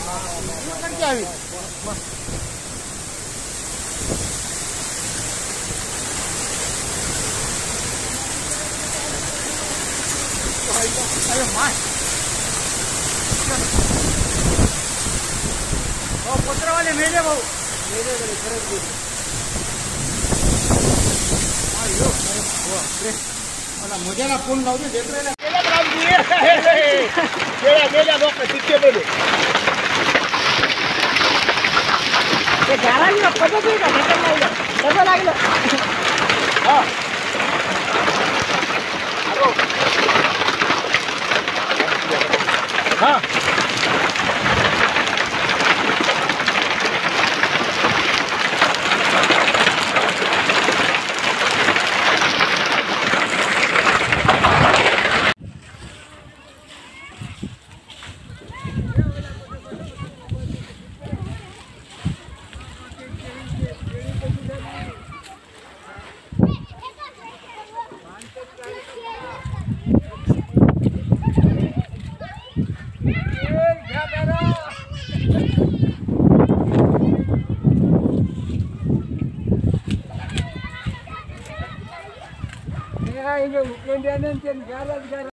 घ्यावी अरे माय हो पत्रवाले मेले भाऊ मेले गेले खरंच गेले अयो अरे मला मुद्याला फोन लावते लेकराला गेल्या लोक शिक्षे गेले ते घराला पद्धत आहे का कसं लागलं हा हॅलो हा Ini